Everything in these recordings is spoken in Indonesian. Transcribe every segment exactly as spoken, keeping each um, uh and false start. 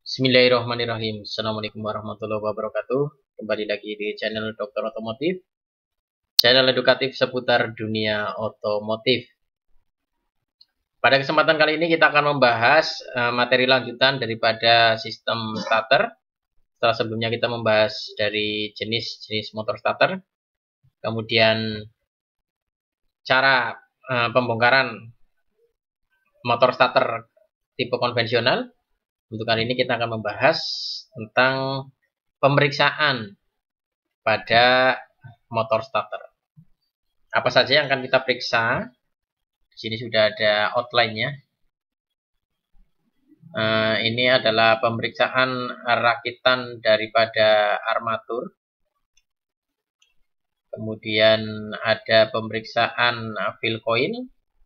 Bismillahirrahmanirrahim. Assalamualaikum warahmatullahi wabarakatuh. Kembali lagi di channel Dokter Otomotif, channel edukatif seputar dunia otomotif. Pada kesempatan kali ini kita akan membahas uh, materi lanjutan daripada sistem starter. Setelah sebelumnya kita membahas dari jenis-jenis motor starter, kemudian cara uh, pembongkaran motor starter tipe konvensional. Untuk kali ini kita akan membahas tentang pemeriksaan pada motor starter. Apa saja yang akan kita periksa? Di sini sudah ada outline-nya. Uh, ini adalah pemeriksaan rakitan daripada armatur. Kemudian ada pemeriksaan fill coil.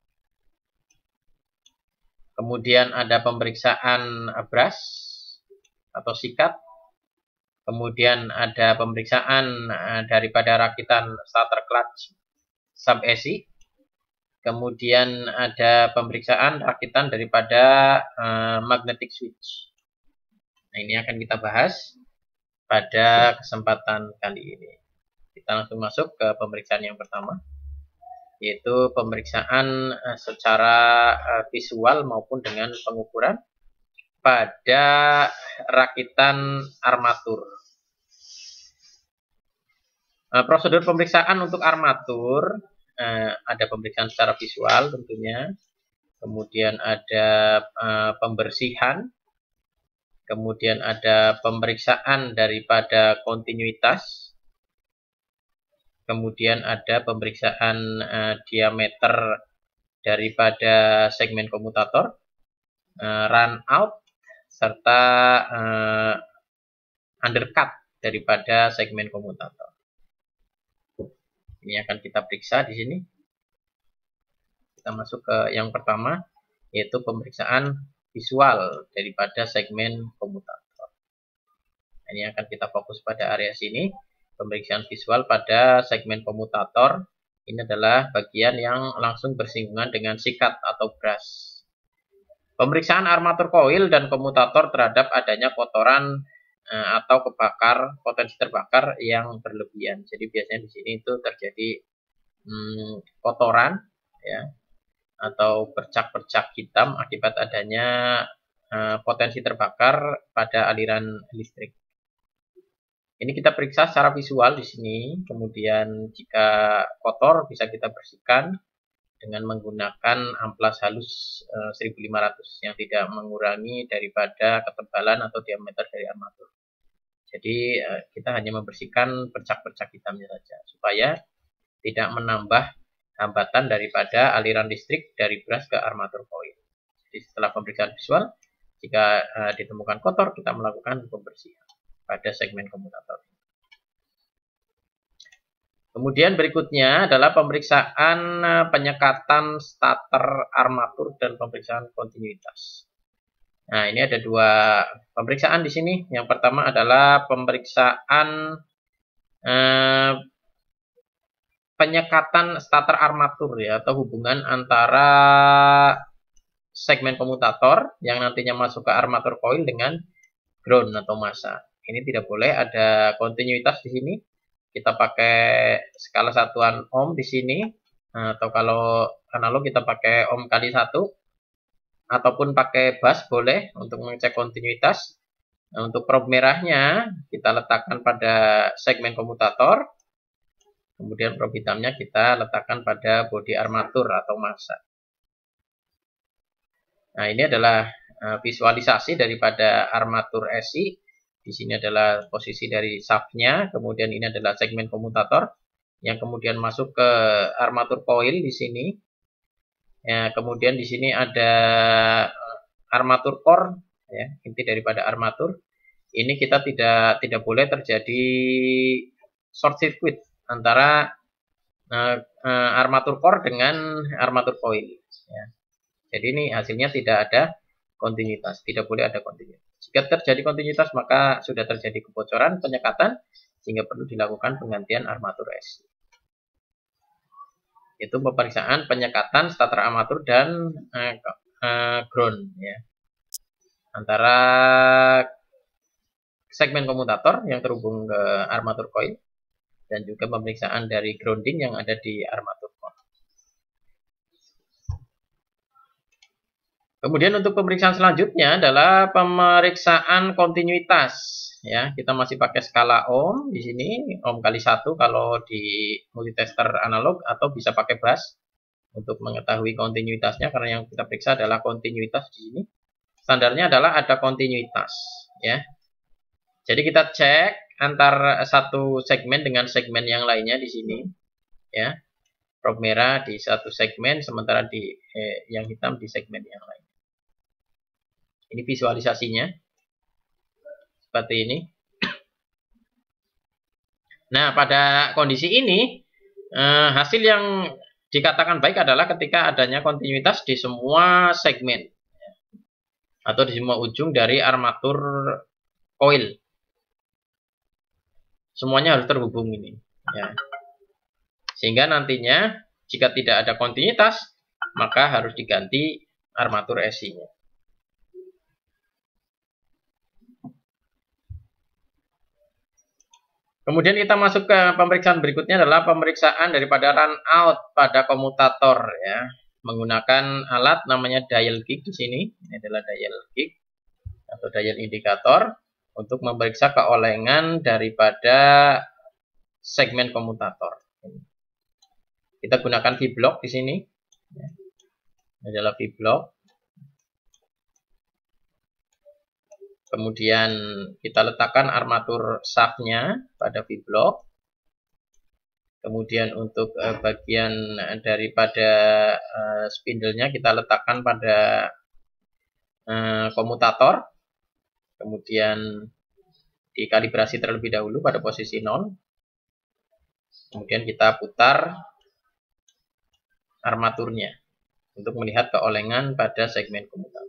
Kemudian ada pemeriksaan brush atau sikat. Kemudian ada pemeriksaan daripada rakitan starter clutch sub A C. Kemudian ada pemeriksaan rakitan daripada uh, magnetic switch. Nah, ini akan kita bahas pada kesempatan kali ini. Kita langsung masuk ke pemeriksaan yang pertama, yaitu pemeriksaan uh, secara uh, visual maupun dengan pengukuran pada rakitan armatur. Uh, prosedur pemeriksaan untuk armatur, uh, ada pemeriksaan secara visual tentunya, kemudian ada uh, pembersihan, kemudian ada pemeriksaan daripada kontinuitas, kemudian ada pemeriksaan uh, diameter daripada segmen komutator, uh, run out, serta uh, undercut daripada segmen komutator. Ini akan kita periksa di sini. Kita masuk ke yang pertama, yaitu pemeriksaan visual daripada segmen komutator. Ini akan kita fokus pada area sini. Pemeriksaan visual pada segmen komutator ini adalah bagian yang langsung bersinggungan dengan sikat atau brush. Pemeriksaan armatur koil dan komutator terhadap adanya kotoran eh, atau kebakar, potensi terbakar yang berlebihan. Jadi biasanya di sini itu terjadi hmm, kotoran, ya, atau bercak-bercak hitam akibat adanya eh, potensi terbakar pada aliran listrik. Ini kita periksa secara visual di sini. Kemudian jika kotor bisa kita bersihkan dengan menggunakan amplas halus eh, seribu lima ratus yang tidak mengurangi daripada ketebalan atau diameter dari armatur. Jadi eh, kita hanya membersihkan bercak-bercak hitamnya saja supaya tidak menambah hambatan daripada aliran listrik dari brush ke armatur koil. Jadi setelah pemeriksaan visual, jika eh, ditemukan kotor, kita melakukan pembersihan pada segmen komutator. Kemudian berikutnya adalah pemeriksaan penyekatan starter armatur dan pemeriksaan kontinuitas. Nah, ini ada dua pemeriksaan di sini. Yang pertama adalah pemeriksaan eh, penyekatan starter armatur, ya, atau hubungan antara segmen komutator yang nantinya masuk ke armatur koil dengan ground atau massa. Ini tidak boleh ada kontinuitas di sini. Kita pakai skala satuan ohm di sini, atau kalau analog kita pakai ohm kali satu, ataupun pakai bus boleh untuk mengecek kontinuitas. Nah, untuk probe merahnya kita letakkan pada segmen komutator, kemudian probe hitamnya kita letakkan pada bodi armatur atau massa. Nah, ini adalah visualisasi daripada armatur A C. Di sini adalah posisi dari shaftnya, kemudian ini adalah segmen komutator yang kemudian masuk ke armatur coil di sini. Ya, kemudian di sini ada armatur core, ya, inti daripada armatur. Ini kita tidak tidak boleh terjadi short circuit antara uh, uh, armatur core dengan armatur coil. Ya. Jadi ini hasilnya tidak ada kontinuitas, tidak boleh ada kontinuitas. Jika terjadi kontinuitas maka sudah terjadi kebocoran, penyekatan, sehingga perlu dilakukan penggantian armatur A C. Itu pemeriksaan penyekatan starter armatur dan uh, uh, ground, ya. antara segmen komutator yang terhubung ke armatur coil dan juga pemeriksaan dari grounding yang ada di armatur coil. Kemudian untuk pemeriksaan selanjutnya adalah pemeriksaan kontinuitas. Ya, kita masih pakai skala ohm di sini, ohm kali satu kalau di multitester analog, atau bisa pakai bus untuk mengetahui kontinuitasnya, karena yang kita periksa adalah kontinuitas di sini. Standarnya adalah ada kontinuitas, ya. Jadi kita cek antar satu segmen dengan segmen yang lainnya di sini, ya. Probe merah di satu segmen, sementara di eh, yang hitam di segmen yang lain. Ini visualisasinya seperti ini. Nah, pada kondisi ini eh, hasil yang dikatakan baik adalah ketika adanya kontinuitas di semua segmen atau di semua ujung dari armatur coil. Semuanya harus terhubung ini, ya. Sehingga nantinya jika tidak ada kontinuitas, maka harus diganti armatur S I-nya. Kemudian kita masuk ke pemeriksaan berikutnya adalah pemeriksaan daripada run out pada komutator, ya, menggunakan alat namanya dial gig di sini. Ini adalah dial gig atau dial indikator untuk memeriksa keolengan daripada segmen komutator. Kita gunakan V-block di sini. Ini adalah V-block. Kemudian kita letakkan armatur shaft-nya pada V-block. Kemudian untuk eh, bagian daripada eh, spindle-nya kita letakkan pada eh, komutator. Kemudian dikalibrasi terlebih dahulu pada posisi nol. Kemudian kita putar armaturnya untuk melihat keolengan pada segmen komutator.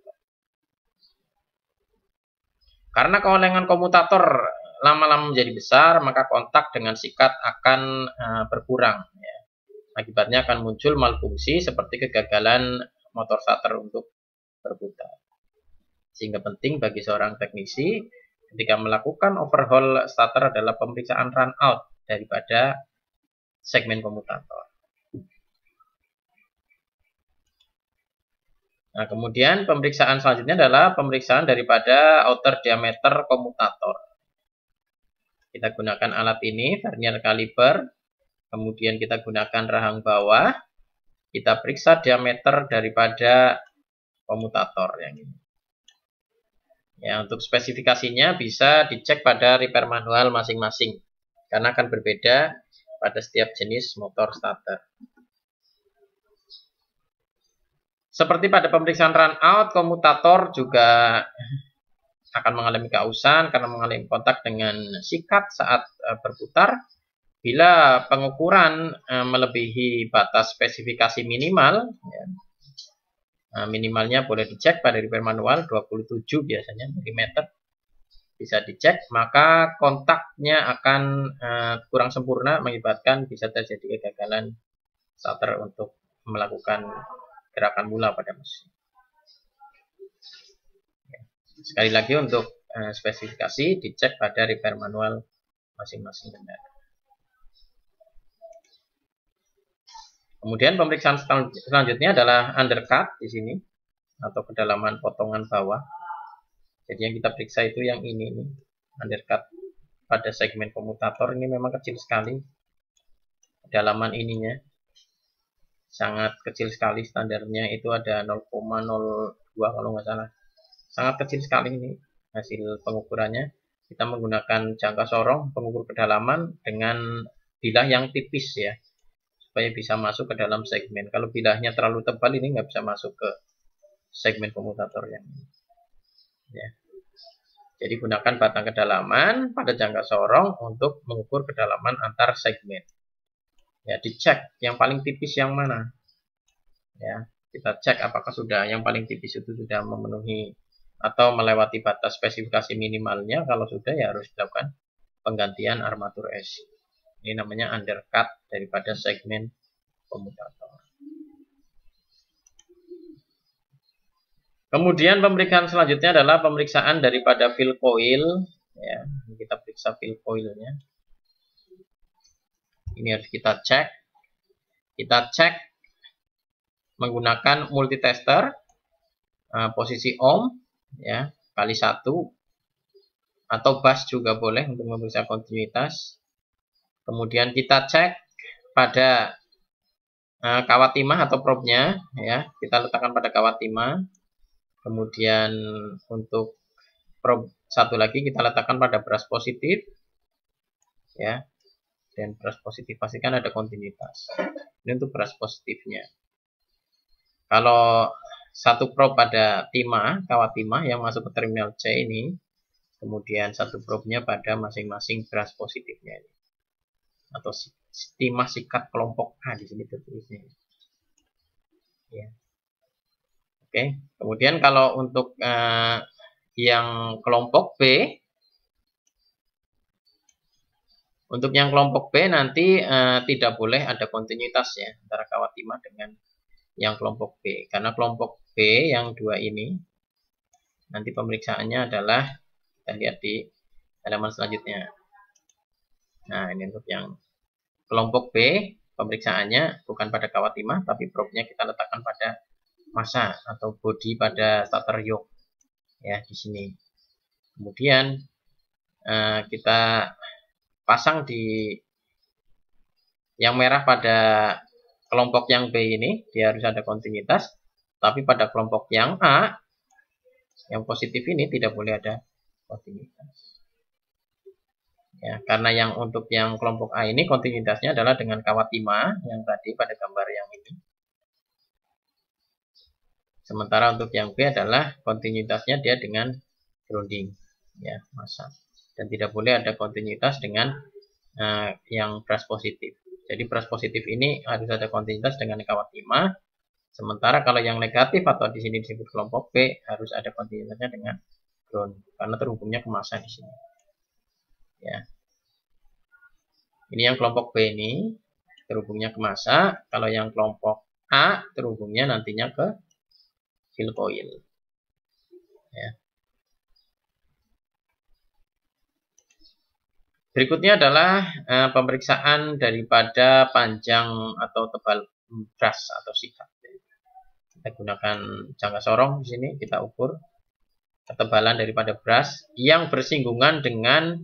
Karena keolengan komutator lama-lama menjadi besar, maka kontak dengan sikat akan uh, berkurang. Ya. Akibatnya akan muncul malfungsi seperti kegagalan motor starter untuk berputar. Sehingga penting bagi seorang teknisi ketika melakukan overhaul starter adalah pemeriksaan run out daripada segmen komutator. Nah, kemudian pemeriksaan selanjutnya adalah pemeriksaan daripada outer diameter komutator. Kita gunakan alat ini, vernier caliper, kemudian kita gunakan rahang bawah, kita periksa diameter daripada komutator yang ini. Ya, untuk spesifikasinya bisa dicek pada repair manual masing-masing, karena akan berbeda pada setiap jenis motor starter. Seperti pada pemeriksaan run out, komutator juga akan mengalami keausan karena mengalami kontak dengan sikat saat uh, berputar. Bila pengukuran uh, melebihi batas spesifikasi minimal, ya, uh, minimalnya boleh dicek pada repair manual dua puluh tujuh biasanya milimeter, bisa dicek, maka kontaknya akan uh, kurang sempurna, mengakibatkan bisa terjadi kegagalan starter untuk melakukan gerakan mula pada mesin. Sekali lagi untuk uh, spesifikasi dicek pada repair manual masing-masing kendaraan. Kemudian pemeriksaan selanjutnya adalah undercut di sini atau kedalaman potongan bawah. Jadi yang kita periksa itu yang ini nih, undercut pada segmen komutator ini memang kecil sekali. Kedalaman ininya sangat kecil sekali, standarnya itu ada nol koma nol dua kalau nggak salah. Sangat kecil sekali ini hasil pengukurannya. Kita menggunakan jangka sorong pengukur kedalaman dengan bilah yang tipis, ya, supaya bisa masuk ke dalam segmen. Kalau bilahnya terlalu tebal ini nggak bisa masuk ke segmen komutator yang ini, ya. Jadi gunakan batang kedalaman pada jangka sorong untuk mengukur kedalaman antar segmen. Ya, dicek yang paling tipis yang mana. Ya, kita cek apakah sudah yang paling tipis itu sudah memenuhi atau melewati batas spesifikasi minimalnya. Kalau sudah, ya harus dilakukan penggantian armatur S I. Ini namanya undercut daripada segmen komutator. Kemudian pemeriksaan selanjutnya adalah pemeriksaan daripada fill coil. Ya, kita periksa fill coilnya. Ini harus kita cek. Kita cek menggunakan multitester, uh, posisi ohm, ya, kali satu, atau bus juga boleh untuk memeriksa kontinuitas. Kemudian kita cek pada uh, kawat timah atau probe-nya, ya, kita letakkan pada kawat timah. Kemudian untuk probe satu lagi kita letakkan pada brush positif, ya, dan brush positif pastikan ada kontinuitas. Ini untuk brush positifnya. Kalau satu probe pada timah, kawat timah yang masuk ke terminal C ini, kemudian satu probe-nya pada masing-masing brush positifnya ini, atau timah sikat kelompok A di sini tertulisnya. Ya. Oke, kemudian kalau untuk uh, yang kelompok B, untuk yang kelompok B nanti uh, tidak boleh ada kontinuitas ya antara kawat timah dengan yang kelompok B, karena kelompok B yang dua ini nanti pemeriksaannya adalah kita lihat di halaman selanjutnya. Nah, ini untuk yang kelompok B pemeriksaannya bukan pada kawat timah, tapi probe-nya kita letakkan pada massa atau body pada starter yoke ya di sini. Kemudian uh, kita pasang di yang merah pada kelompok yang B ini, dia harus ada kontinuitas, tapi pada kelompok yang A yang positif ini tidak boleh ada kontinuitas. Ya, karena yang untuk yang kelompok A ini kontinuitasnya adalah dengan kawat timah yang tadi pada gambar yang ini. Sementara untuk yang B adalah kontinuitasnya dia dengan grounding, ya, massa. Dan tidak boleh ada kontinuitas dengan uh, yang brush positif. Jadi brush positif ini harus ada kontinuitas dengan kawat timah. Sementara kalau yang negatif atau di sini disebut kelompok B harus ada kontinuitasnya dengan ground, karena terhubungnya ke massa di sini. Ya. Ini yang kelompok B ini terhubungnya ke massa. Kalau yang kelompok A terhubungnya nantinya ke fill coil. Ya. Berikutnya adalah uh, pemeriksaan daripada panjang atau tebal brush atau sikat. Kita gunakan jangka sorong di sini, kita ukur ketebalan daripada brush yang bersinggungan dengan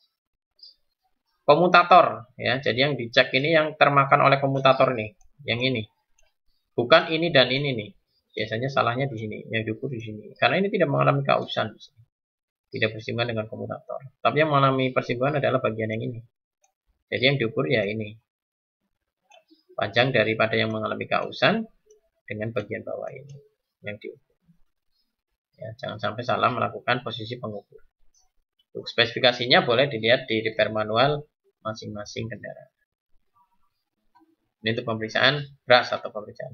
komutator, ya. Jadi yang dicek ini yang termakan oleh komutator nih, yang ini. Bukan ini dan ini nih. Biasanya salahnya di sini, yang diukur di sini. Karena ini tidak mengalami kausan di sini. Tidak bersinggungan dengan komutator. Tapi yang mengalami persinggungan adalah bagian yang ini. Jadi yang diukur ya ini. Panjang daripada yang mengalami kausan dengan bagian bawah ini yang diukur. Ya, jangan sampai salah melakukan posisi pengukur. Untuk spesifikasinya boleh dilihat di repair manual masing-masing kendaraan. Ini untuk pemeriksaan brush atau pemeriksaan.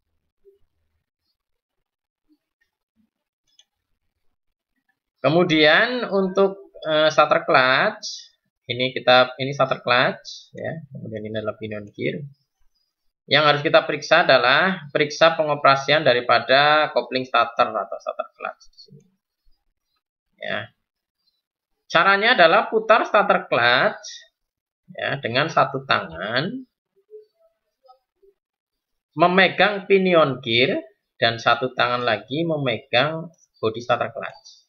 Kemudian untuk uh, starter clutch, ini kita ini starter clutch, ya. Kemudian ini adalah pinion gear. Yang harus kita periksa adalah periksa pengoperasian daripada kopling starter atau starter clutch di sini. Ya. Caranya adalah putar starter clutch, ya, dengan satu tangan, memegang pinion gear, dan satu tangan lagi memegang body starter clutch.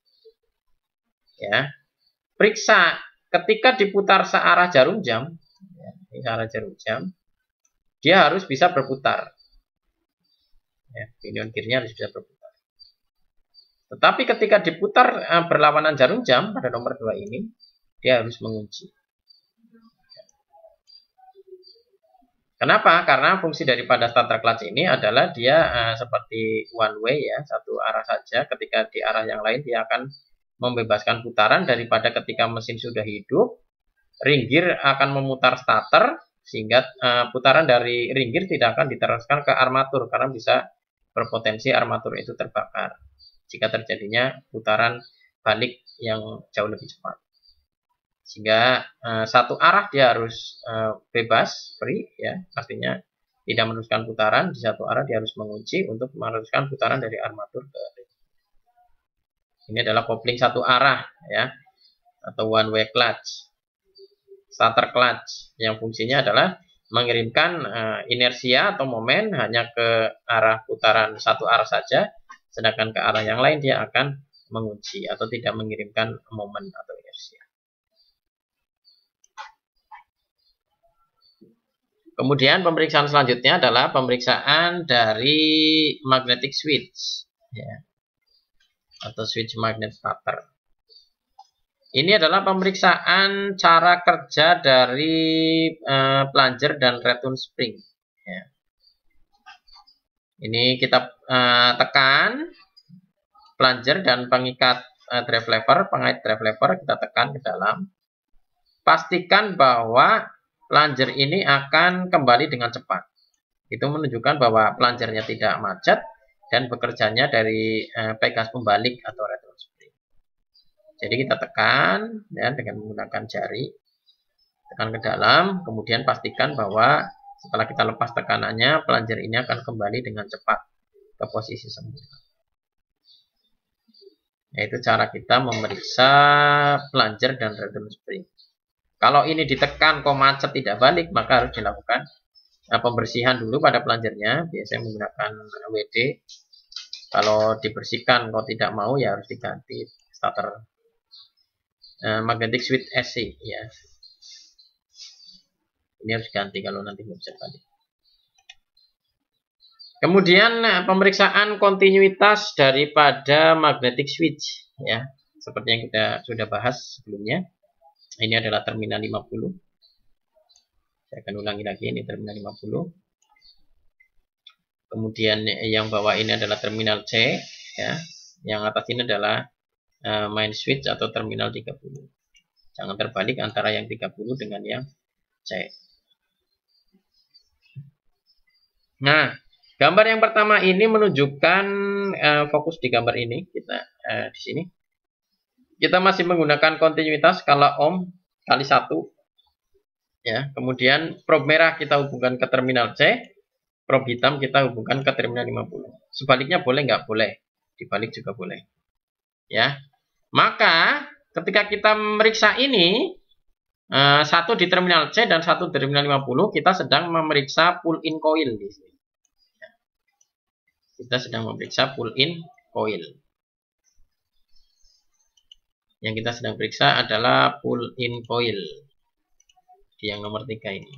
Ya, periksa ketika diputar searah jarum jam, ya, ini searah jarum jam, dia harus bisa berputar. Ya, pinion gearnya harus bisa berputar. Tetapi ketika diputar eh, berlawanan jarum jam pada nomor dua ini, dia harus mengunci. Kenapa? Karena fungsi daripada starter clutch ini adalah dia eh, seperti one way, ya, satu arah saja. Ketika di arah yang lain dia akan membebaskan putaran, daripada ketika mesin sudah hidup, ring gear akan memutar starter sehingga uh, putaran dari ring gear tidak akan diteruskan ke armatur karena bisa berpotensi armatur itu terbakar jika terjadinya putaran balik yang jauh lebih cepat. Sehingga uh, satu arah dia harus uh, bebas, free, ya, artinya tidak meneruskan putaran di satu arah, dia harus mengunci untuk meneruskan putaran dari armatur ke ring. Ini adalah kopling satu arah ya, atau one way clutch, starter clutch, yang fungsinya adalah mengirimkan uh, inersia atau momen hanya ke arah putaran satu arah saja, sedangkan ke arah yang lain dia akan mengunci atau tidak mengirimkan momen atau inersia. Kemudian pemeriksaan selanjutnya adalah pemeriksaan dari magnetic switch ya, atau switch magnet starter. Ini adalah pemeriksaan cara kerja dari uh, plunger dan return spring. Ya. Ini kita uh, tekan plunger dan pengikat uh, drive lever, pengait drive lever kita tekan ke dalam. Pastikan bahwa plunger ini akan kembali dengan cepat. Itu menunjukkan bahwa plungernya tidak macet dan bekerjanya dari uh, pegas pembalik atau return spring. Jadi kita tekan ya, dengan menggunakan jari, tekan ke dalam, kemudian pastikan bahwa setelah kita lepas tekanannya, plunger ini akan kembali dengan cepat ke posisi semula. Yaitu cara kita memeriksa plunger dan return spring. Kalau ini ditekan kok macet tidak balik, maka harus dilakukan nah, pembersihan dulu pada plungernya, biasanya menggunakan W D. Kalau dibersihkan kok tidak mau, ya harus diganti starter Uh, magnetic switch S C ya. Ini harus ganti kalau nanti nggak bisa balik. Kemudian pemeriksaan kontinuitas daripada magnetic switch ya, seperti yang kita sudah bahas sebelumnya. Ini adalah terminal lima puluh. Saya akan ulangi lagi, ini terminal lima puluh. Kemudian yang bawah ini adalah terminal C ya. Yang atas ini adalah main switch atau terminal tiga puluh. Jangan terbalik antara yang tiga puluh dengan yang C. Nah, gambar yang pertama ini menunjukkan uh, fokus di gambar ini. Kita uh, di sini kita masih menggunakan kontinuitas skala ohm kali satu. Ya, kemudian probe merah kita hubungkan ke terminal C, probe hitam kita hubungkan ke terminal lima puluh. Sebaliknya boleh nggak? Boleh. Dibalik juga boleh. Ya. Maka ketika kita memeriksa ini eh, satu di terminal C dan satu di terminal lima puluh, kita sedang memeriksa pull-in coil di sini. Kita sedang memeriksa pull-in coil. Yang kita sedang periksa adalah pull-in coil di yang nomor tiga ini.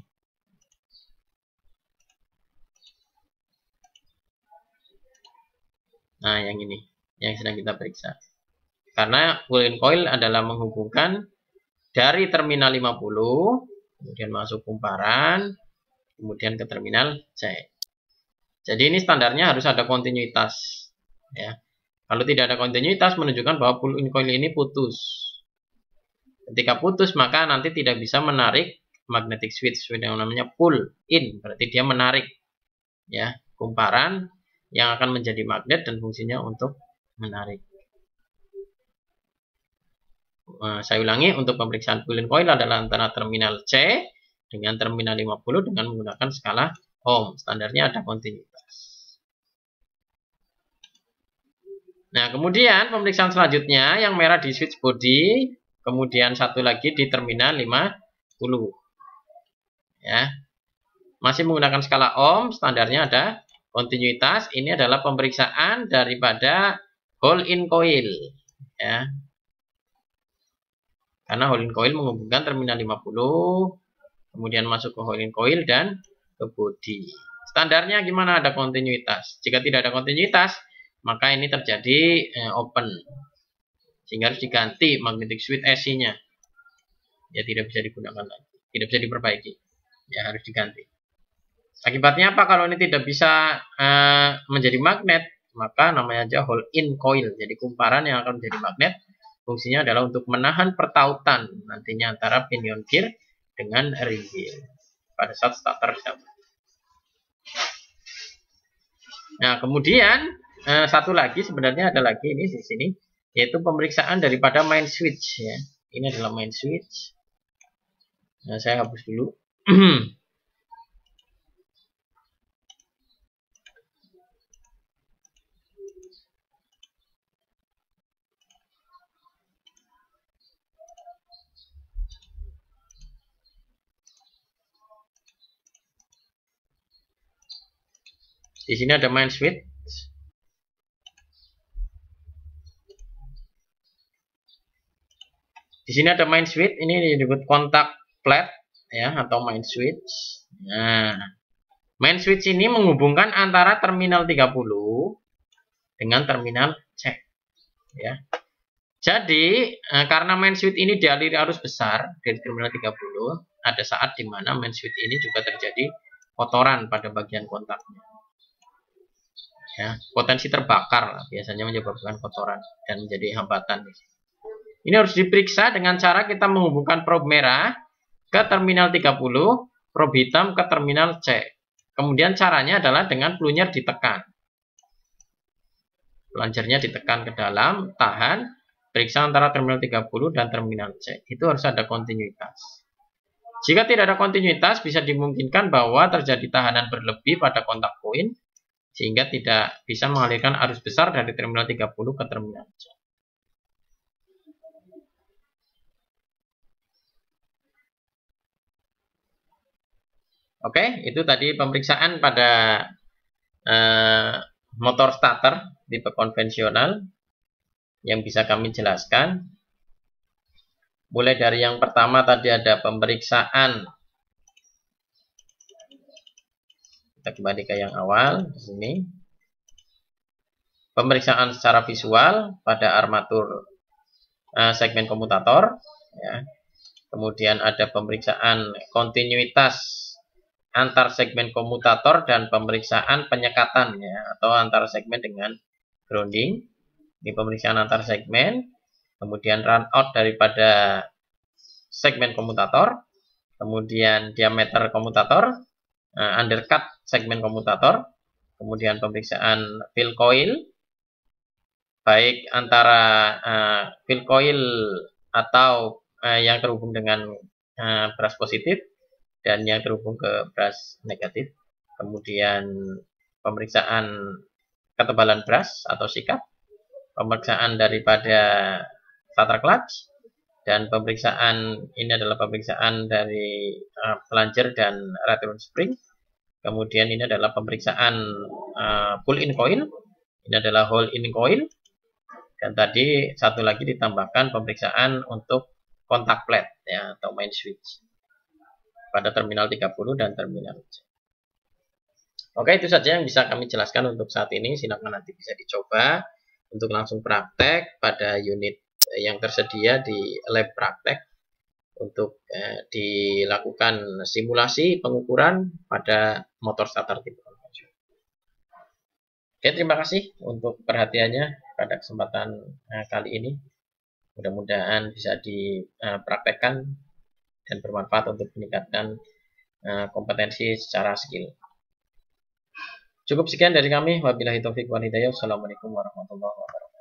Nah, yang ini yang sedang kita periksa. Karena pull-in coil adalah menghubungkan dari terminal lima puluh, kemudian masuk kumparan, kemudian ke terminal C. Jadi ini standarnya harus ada kontinuitas. Ya. Kalau tidak ada kontinuitas menunjukkan bahwa pull-in coil ini putus. Ketika putus maka nanti tidak bisa menarik magnetic switch yang namanya pull-in, berarti dia menarik ya kumparan yang akan menjadi magnet dan fungsinya untuk menarik. Nah, saya ulangi, untuk pemeriksaan pull-in coil adalah antara terminal C dengan terminal lima puluh dengan menggunakan skala ohm. Standarnya ada kontinuitas. Nah, kemudian pemeriksaan selanjutnya yang merah di switch body, kemudian satu lagi di terminal lima puluh. Ya. Masih menggunakan skala ohm, standarnya ada kontinuitas. Ini adalah pemeriksaan daripada hole-in coil. Ya. Karena hole-in coil menghubungkan terminal lima puluh, kemudian masuk ke hole-in coil dan ke body. Standarnya gimana? Ada kontinuitas. Jika tidak ada kontinuitas, maka ini terjadi eh, open. Sehingga harus diganti magnetic switch S C-nya. Ya tidak bisa digunakan lagi. Tidak bisa diperbaiki. Ya harus diganti. Akibatnya apa? Kalau ini tidak bisa eh, menjadi magnet, maka namanya aja hole-in coil. Jadi kumparan yang akan menjadi magnet. Fungsinya adalah untuk menahan pertautan nantinya antara pinion gear dengan ring gear pada saat starter sama. Nah, kemudian eh, satu lagi sebenarnya ada lagi ini di sini, yaitu pemeriksaan daripada main switch ya. Ini adalah main switch. Nah, saya hapus dulu. Di sini ada main switch. Di sini ada main switch, ini disebut kontak flat ya atau main switch. Nah, main switch ini menghubungkan antara terminal tiga puluh dengan terminal C ya. Jadi karena main switch ini dialiri arus besar dari terminal tiga puluh, ada saat di mana main switch ini juga terjadi kotoran pada bagian kontaknya. Ya, potensi terbakar biasanya menyebabkan kotoran dan menjadi hambatan. Ini harus diperiksa dengan cara kita menghubungkan probe merah ke terminal tiga puluh, probe hitam ke terminal C. Kemudian caranya adalah dengan plunger ditekan. Plungernya ditekan ke dalam, tahan. Periksa antara terminal tiga puluh dan terminal C. Itu harus ada kontinuitas. Jika tidak ada kontinuitas, bisa dimungkinkan bahwa terjadi tahanan berlebih pada kontak koin, sehingga tidak bisa mengalirkan arus besar dari terminal tiga puluh ke terminal C. Oke, itu tadi pemeriksaan pada eh, motor starter tipe konvensional yang bisa kami jelaskan. Mulai dari yang pertama tadi ada pemeriksaan. Kita kembali ke yang awal di sini. Pemeriksaan secara visual pada armatur uh, segmen komutator. Ya. Kemudian ada pemeriksaan kontinuitas antar segmen komutator dan pemeriksaan penyekatan ya, atau antar segmen dengan grounding. Ini pemeriksaan antar segmen. Kemudian run out daripada segmen komutator, kemudian diameter komutator, uh, undercut segmen komutator, kemudian pemeriksaan fill coil, baik antara uh, fill coil atau uh, yang terhubung dengan uh, brush positif dan yang terhubung ke brush negatif, kemudian pemeriksaan ketebalan brush atau sikat, pemeriksaan daripada starter clutch, dan pemeriksaan ini adalah pemeriksaan dari uh, plunger dan return spring. Kemudian ini adalah pemeriksaan uh, pull in coil, ini adalah hole in coil, dan tadi satu lagi ditambahkan pemeriksaan untuk kontak plate ya, atau main switch pada terminal tiga puluh dan terminal C. Oke, itu saja yang bisa kami jelaskan untuk saat ini. Silakan nanti bisa dicoba untuk langsung praktek pada unit yang tersedia di lab praktek untuk eh, dilakukan simulasi pengukuran pada motor starter tipe konvensional. Oke, terima kasih untuk perhatiannya pada kesempatan eh, kali ini. Mudah-mudahan bisa dipraktekkan dan bermanfaat untuk meningkatkan eh, kompetensi secara skill. Cukup sekian dari kami. Wabillahi taufiq wal hidayah. Wassalamualaikum warahmatullahi wabarakatuh.